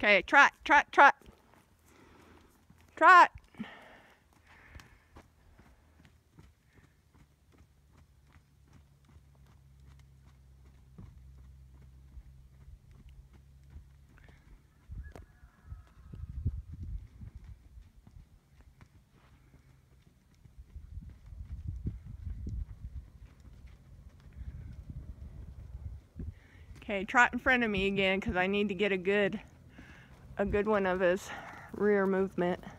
Okay, trot, trot, trot. Trot. Okay, trot in front of me again because I need to get a good one of his rear movement.